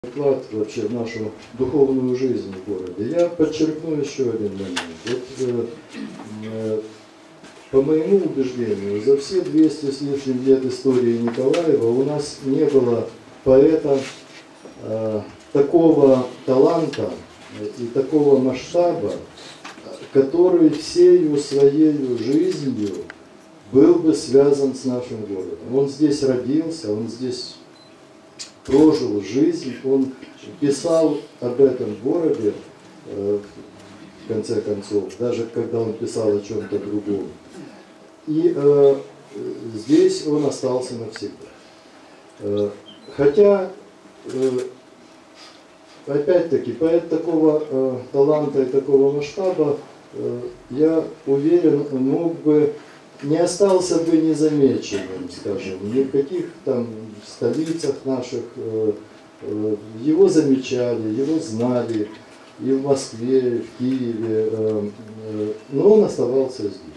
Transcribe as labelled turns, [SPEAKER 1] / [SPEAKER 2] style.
[SPEAKER 1] вклад вообще в нашу духовную жизнь в городе. Я подчеркну еще один момент. По моему убеждению, за все 200 с лишним лет истории Николаева у нас не было поэта такого таланта и такого масштаба, который всею своей жизнью был бы связан с нашим городом. Он здесь родился, он здесь прожил жизнь, он писал об этом городе, в конце концов, даже когда он писал о чем-то другом. И здесь он остался навсегда. Хотя, опять-таки, поэт такого таланта и такого масштаба, я уверен, мог бы, не остался бы незамеченным, скажем, ни в каких там столицах наших. Его замечали, его знали и в Москве, и в Киеве, но он оставался здесь.